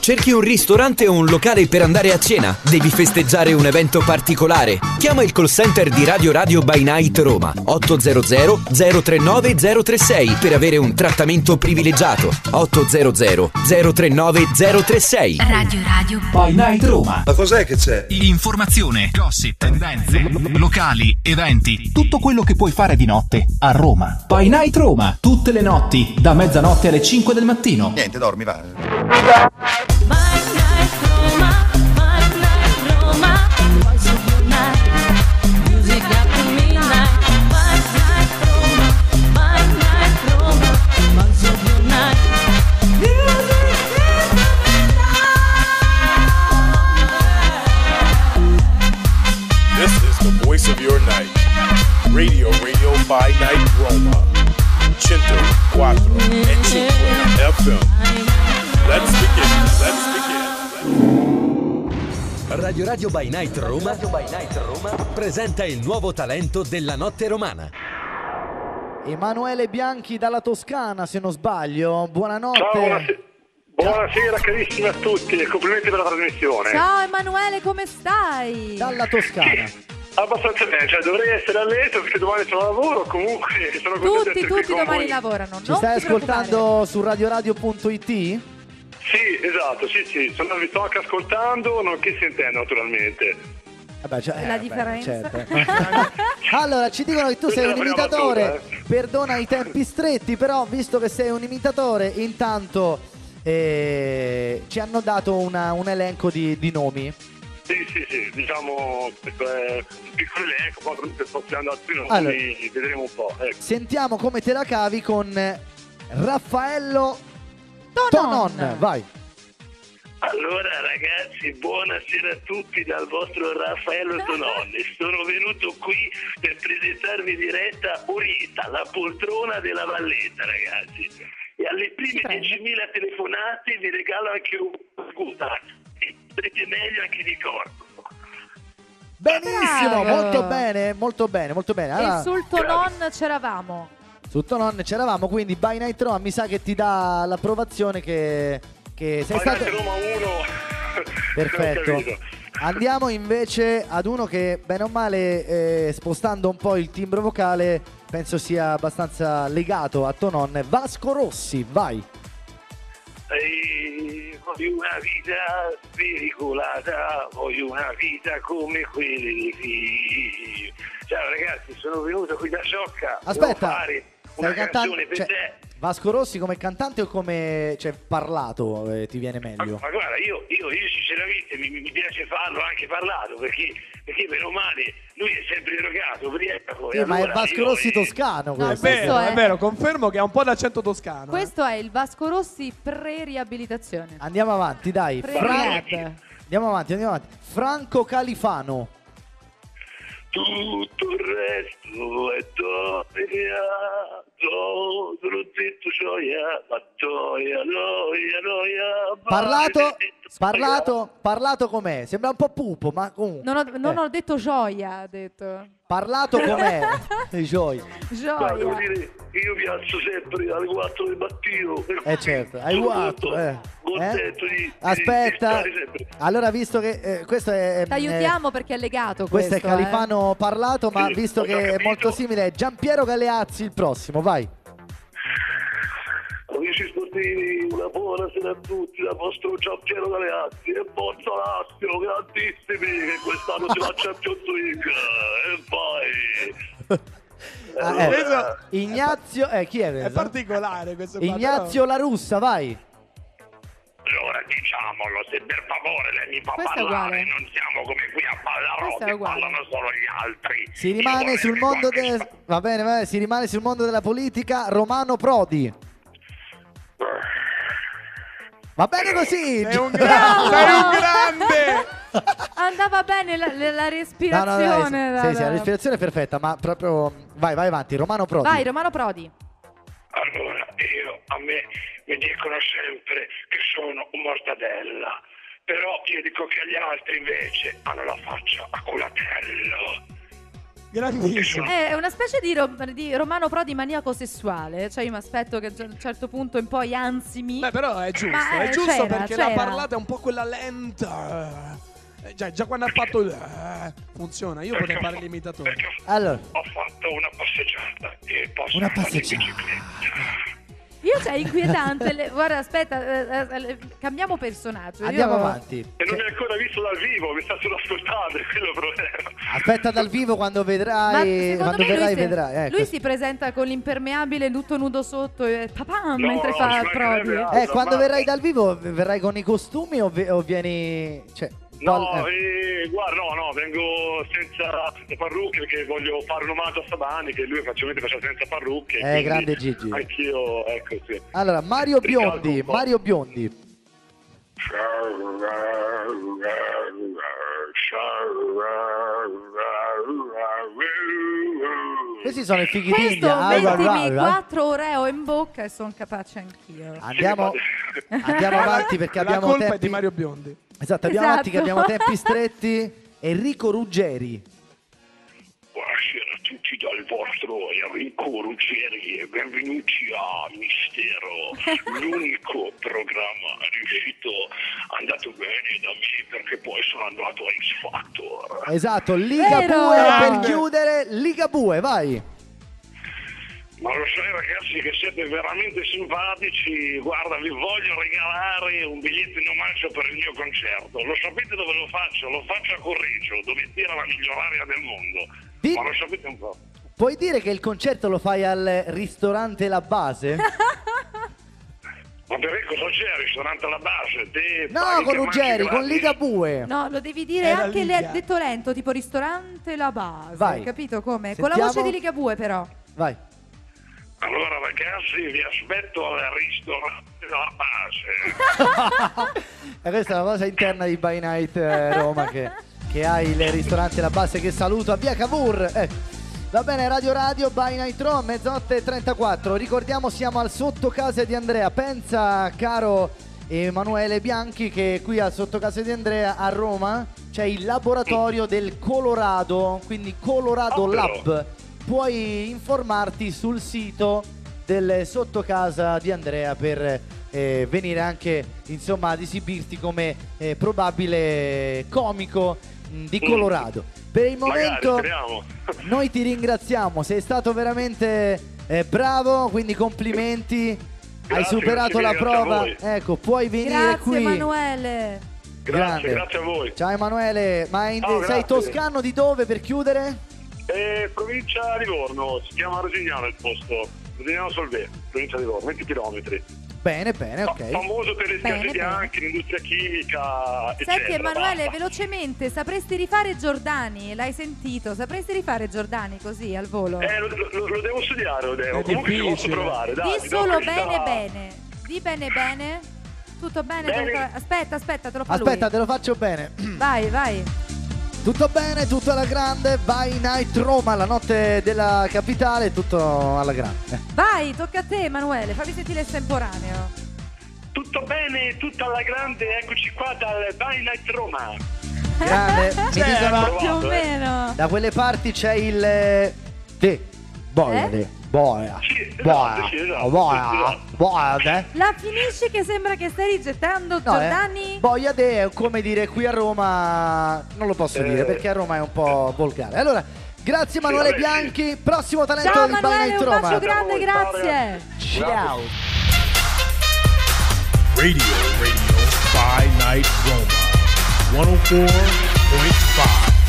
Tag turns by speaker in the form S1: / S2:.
S1: Cerchi un ristorante o un locale per andare a cena? Devi festeggiare un evento particolare? Chiama il call center di Radio Radio by Night Roma 800 039 036 per avere un trattamento privilegiato. 800 039 036.
S2: Radio Radio
S3: by Night Roma.
S4: Ma cos'è che c'è?
S3: Informazione, gossip, tendenze, locali, eventi, tutto quello che puoi fare di notte a Roma. By Night Roma, tutte le notti, da mezzanotte alle 5 del mattino.
S4: Niente, dormi, va.
S5: This is the voice of your night. Radio by Night Roma. 104 e 5 FM. Let's begin.
S1: Radio by Night Roma presenta il nuovo talento della notte romana.
S6: Emanuele Bianchi dalla Toscana, se non sbaglio. Buonanotte.
S7: Ciao, buonasera carissimi a tutti e complimenti per la trasmissione.
S8: Ciao Emanuele, come stai?
S6: Dalla Toscana.
S7: Abbastanza bene, cioè dovrei essere a letto perché domani sono a lavoro, comunque sono contento di essere qui
S8: Tutti
S7: con
S8: domani
S7: voi.
S8: lavorano.
S6: Ci stai ascoltando su radioradio.it?
S7: Sì, esatto, sì, vi sto anche ascoltando, nonché sentendo naturalmente.
S6: Vabbè, cioè,
S8: La differenza.
S6: Certo. Allora, ci dicono che tu sei un imitatore, perdona i tempi stretti, però visto che sei un imitatore, intanto ci hanno dato un elenco di nomi.
S7: Sì, diciamo questo è un piccolo elenco, poi sto tirando altri nomi,
S6: Allora,
S7: vedremo un po'. Ecco.
S6: Sentiamo come te la cavi con Raffaello Tonon. Vai.
S7: Allora ragazzi, buonasera a tutti dal vostro Raffaello Tononi. Sono venuto qui per presentarvi in diretta Urita, la poltrona della Valletta, ragazzi. E alle prime 10.000 telefonate vi regalo anche un scusa. E starete meglio anche di corpo.
S6: Benissimo,
S8: Bravo.
S6: molto bene. Allora,
S8: E sul Tonon c'eravamo.
S6: Sul Tonon c'eravamo, quindi by Night Roma mi sa che ti dà l'approvazione che sei stato...
S7: Roma 1.
S6: Perfetto. Andiamo invece ad uno che bene o male, spostando un po' il timbro vocale, penso sia abbastanza legato a Tonon. Vasco Rossi, vai.
S7: Voglio una vita spericolata, voglio una vita come quelle di qui. Ciao ragazzi, sono venuto qui da Ciocca.
S6: Aspetta,
S7: devo fare
S6: stai
S7: una
S6: cantando,
S7: canzone per te.
S6: Vasco Rossi come cantante o come parlato ti viene meglio?
S7: Ma guarda, io sinceramente mi piace farlo anche parlato, perché meno male lui è sempre erogato, ubriaco.
S6: Sì, ma è Vasco Rossi toscano questo.
S8: Questo
S9: È vero, confermo che ha un po' d'accento toscano.
S8: Questo è il Vasco Rossi pre-riabilitazione.
S6: Andiamo avanti, dai.
S8: Pre-rehab.
S6: Andiamo avanti. Franco Califano.
S7: Tutto il resto è gioia, sono zitto gioia, ma gioia.
S6: Parlato com'è? Sembra un po' pupo, ma comunque.
S8: Non ho detto gioia, ha detto.
S6: Parlato com'è? Gioia.
S7: Ma devo
S8: Gioia.
S7: dire, io mi alzo sempre alle 4 del mattino.
S6: Certo, hai guatto.
S7: Contento di
S6: Aspetta,
S7: stare sempre.
S6: allora visto che questo è...
S8: Ti aiutiamo perché è legato
S6: questo
S8: questo.
S6: è Califano parlato, ma
S7: Sì,
S6: visto
S7: ho già
S6: che è
S7: capito.
S6: molto simile è Giampiero Galeazzi il prossimo, vai.
S7: Amici sportivi, una buona sera a tutti dal vostro Giampiero Galeazzi e Forza Lazio, grandissimi, che quest'anno si va a Champions League. E poi...
S6: Ignazio, chi è?
S9: È particolare questo qua,
S6: Ignazio La Russa, vai.
S7: Allora diciamolo, se per favore lei mi fa
S8: Questo è
S7: parlare,
S8: uguale.
S7: non siamo come qui a
S8: Questo è
S7: Ballarò,
S8: uguale.
S7: parlano solo gli altri.
S6: Si rimane sul mondo va bene, si rimane sul mondo della politica. Romano Prodi. Va bene così.
S9: Sei un grande.
S8: Andava bene la
S6: No,
S8: respirazione.
S6: dai, sì, la respirazione è perfetta, ma proprio vai avanti, Romano Prodi.
S8: Vai, Romano Prodi.
S7: Allora, a me mi dicono sempre che sono un mortadella, però io dico che gli altri invece hanno la faccia a culatello.
S9: Grandissimo.
S8: È una specie di Romano Prodi maniaco sessuale. Cioè io mi aspetto che a un certo punto in poi ansimi.
S9: Beh, però è giusto,
S8: Ma,
S9: è giusto
S8: c'era,
S9: perché
S8: c'era.
S9: la parlata è un po' quella lenta. Già quando ha fatto funziona, io potrei fare l'imitatore.
S6: Allora,
S7: Ho fatto una passeggiata e posso
S6: una
S7: fare in
S6: passeggiata.
S7: bicicletta.
S8: Io c'è inquietante. Guarda, aspetta, cambiamo personaggio.
S6: Andiamo
S8: Io-
S6: avanti.
S7: E non mi hai ancora visto dal vivo, mi sta solo ascoltando, è quello il problema.
S6: Aspetta dal vivo quando
S8: Ma
S6: vedrai.
S8: secondo
S6: Quando
S8: me lui
S6: verrai
S8: si-
S6: vedrai. Ecco.
S8: Lui si presenta con l'impermeabile tutto nudo sotto e papam
S7: No,
S8: mentre
S7: no,
S8: fa
S7: ci
S8: Prodi.
S7: mancherebbe altro.
S6: Quando
S7: ma-
S6: verrai dal vivo verrai con i costumi o vieni. Cioè,
S7: No, guarda, no, vengo senza parrucche perché voglio fare un omaggio a Sabani che lui facilmente faceva senza parrucche. quindi
S6: grande Gigi.
S7: Anch'io, ecco sì.
S6: Allora, Mario
S7: Ricalco
S6: Biondi.
S7: un po'.
S6: Mario Biondi. Questi sono i fighi
S8: Questo
S6: d'India.
S8: mettimi 4 Oreo in bocca e sono capace anch'io.
S6: Andiamo avanti perché
S9: La
S6: abbiamo
S9: colpa
S6: tempi.
S9: è di Mario Biondi.
S6: Esatto, andiamo
S8: Esatto.
S6: avanti che abbiamo tempi stretti. Enrico Ruggeri.
S7: Buonasera a tutti dal vostro Enrico Ruggeri e benvenuti a Mistero, l'unico programma andato bene da me perché poi sono andato a X Factor.
S6: Esatto, Ligabue
S8: Vero.
S6: per chiudere. Ligabue, vai.
S7: Ma lo sai ragazzi che siete veramente simpatici, guarda vi voglio regalare un biglietto in omaggio per il mio concerto, lo sapete dove lo faccio? Lo faccio a Correggio, dove tira la miglior aria del mondo, ma lo sapete un po'?
S6: Puoi dire che il concerto lo fai al ristorante La Base?
S7: Ma perché cosa c'è al ristorante alla base? Te
S6: No,
S7: paghi
S6: con
S7: che
S6: Ruggeri,
S7: mangi
S6: con
S7: gratis?
S6: Ligabue.
S8: No, lo devi dire
S9: Era
S8: anche
S9: Liga.
S8: detto lento, tipo ristorante La Base.
S6: Vai.
S8: Capito come? Con la
S6: Sentiamo.
S8: voce di Ligabue però.
S6: Vai.
S7: Allora ragazzi vi aspetto al ristorante alla base.
S6: E questa è una cosa interna di By Night Roma che ha il ristorante La Base che saluto a via Cavour. Va bene, Radio By Night Roma, mezzanotte e 34. Ricordiamo siamo al sottocasa di Andrea. Pensa, caro Emanuele Bianchi, che qui al sottocasa di Andrea a Roma c'è il laboratorio del Colorado, quindi Colorado Lab. Puoi informarti sul sito del sottocasa di Andrea per venire anche insomma ad esibirti come probabile comico di Colorado. Per il momento
S7: Magari, speriamo.
S6: noi ti ringraziamo, sei stato veramente bravo, quindi complimenti. Hai
S7: Grazie,
S6: superato
S7: grazie
S6: la
S7: mille, grazie a
S6: prova,
S7: voi.
S6: ecco, puoi venire
S8: Grazie
S6: qui.
S8: Emanuele.
S6: Grande.
S7: Grazie a voi.
S6: Ciao Emanuele, ma
S7: Ciao,
S6: sei
S7: grazie.
S6: toscano di dove per chiudere?
S7: Provincia di Livorno, si chiama Rosignano il posto. Rosignano Solvè, provincia di Livorno, 20 km.
S6: Bene, ok.
S7: Famoso per le
S8: Bene,
S7: spiagge bianche, l'industria chimica,
S8: Senti
S7: eccetera.
S8: Emanuele,
S7: Basta.
S8: velocemente, sapresti rifare Giordani? L'hai sentito? Sapresti rifare Giordani così al volo?
S7: Lo devo studiare, lo devo.
S9: È
S7: Comunque ci posso
S9: difficile.
S7: provare, dai.
S8: Di
S7: mi do
S8: solo
S7: questa-
S8: bene bene. Di bene. Tutto bene?
S7: Bene.
S8: Aspetta, te lo fa
S6: Aspetta,
S8: lui.
S6: te lo faccio bene.
S8: Vai.
S6: Tutto bene, tutto alla grande. By Night Roma, la notte della capitale, tutto alla grande.
S8: Vai, tocca a te Emanuele, fammi sentire estemporaneo.
S7: Tutto bene, tutto alla grande, eccoci qua dal By Night Roma.
S6: Grande. Mi dicono
S8: Più o meno.
S6: da quelle parti c'è il boia.
S7: Sì, esatto.
S6: Boia.
S8: La finisci che sembra che stai rigettando Giordani?
S6: Boia è come dire qui a Roma, non lo posso dire perché a Roma è un po' volgare. Allora, grazie Emanuele
S7: vabbè, sì.
S6: Bianchi, prossimo talento
S8: Ciao
S6: di By
S8: Emanuele,
S6: Night
S8: un
S6: Roma.
S8: bacio grande,
S7: Ciao,
S8: grazie.
S6: Ciao.
S5: Radio By Night Roma 104.5